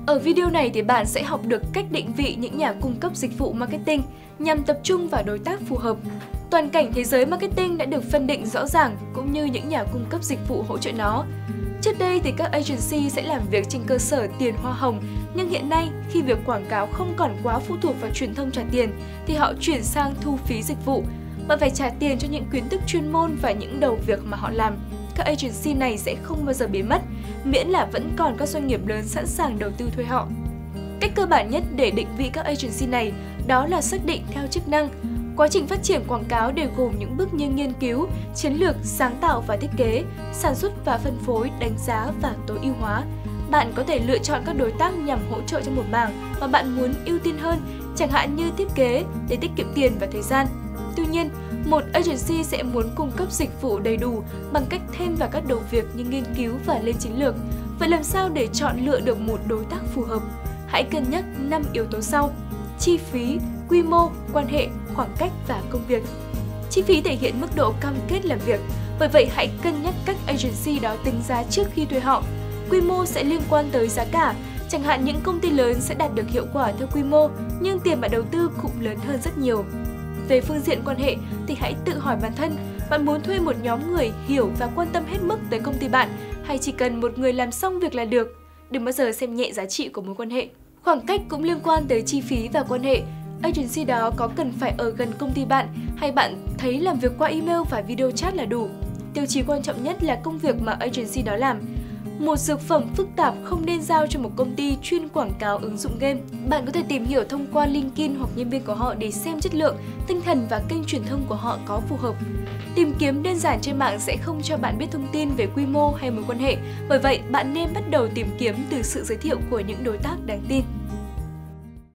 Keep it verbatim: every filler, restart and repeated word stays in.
Ở video này thì bạn sẽ học được cách định vị những nhà cung cấp dịch vụ marketing nhằm tập trung vào đối tác phù hợp. Toàn cảnh thế giới marketing đã được phân định rõ ràng cũng như những nhà cung cấp dịch vụ hỗ trợ nó. Trước đây thì các agency sẽ làm việc trên cơ sở tiền hoa hồng, nhưng hiện nay khi việc quảng cáo không còn quá phụ thuộc vào truyền thông trả tiền thì họ chuyển sang thu phí dịch vụ. Bạn phải trả tiền cho những kiến thức chuyên môn và những đầu việc mà họ làm. Các agency này sẽ không bao giờ biến mất, miễn là vẫn còn các doanh nghiệp lớn sẵn sàng đầu tư thuê họ. Cách cơ bản nhất để định vị các agency này đó là xác định theo chức năng. Quá trình phát triển quảng cáo đều gồm những bước như nghiên cứu, chiến lược, sáng tạo và thiết kế, sản xuất và phân phối, đánh giá và tối ưu hóa. Bạn có thể lựa chọn các đối tác nhằm hỗ trợ trong một mảng mà bạn muốn ưu tiên hơn, chẳng hạn như thiết kế để tiết kiệm tiền và thời gian. Tuy nhiên, một agency sẽ muốn cung cấp dịch vụ đầy đủ bằng cách thêm vào các đầu việc như nghiên cứu và lên chiến lược. Vậy làm sao để chọn lựa được một đối tác phù hợp? Hãy cân nhắc năm yếu tố sau: chi phí, quy mô, quan hệ, khoảng cách và công việc. Chi phí thể hiện mức độ cam kết làm việc, bởi vậy hãy cân nhắc cách agency đó tính giá trước khi thuê họ. Quy mô sẽ liên quan tới giá cả, chẳng hạn những công ty lớn sẽ đạt được hiệu quả theo quy mô, nhưng tiền bạn đầu tư cũng lớn hơn rất nhiều. Về phương diện quan hệ thì hãy tự hỏi bản thân, bạn muốn thuê một nhóm người hiểu và quan tâm hết mức tới công ty bạn, hay chỉ cần một người làm xong việc là được? Đừng bao giờ xem nhẹ giá trị của mối quan hệ. Khoảng cách cũng liên quan tới chi phí và quan hệ. Agency đó có cần phải ở gần công ty bạn hay bạn thấy làm việc qua email và video chat là đủ? Tiêu chí quan trọng nhất là công việc mà agency đó làm. Một dược phẩm phức tạp không nên giao cho một công ty chuyên quảng cáo ứng dụng game. Bạn có thể tìm hiểu thông qua LinkedIn hoặc nhân viên của họ để xem chất lượng, tinh thần và kênh truyền thông của họ có phù hợp. Tìm kiếm đơn giản trên mạng sẽ không cho bạn biết thông tin về quy mô hay mối quan hệ, bởi vậy bạn nên bắt đầu tìm kiếm từ sự giới thiệu của những đối tác đáng tin.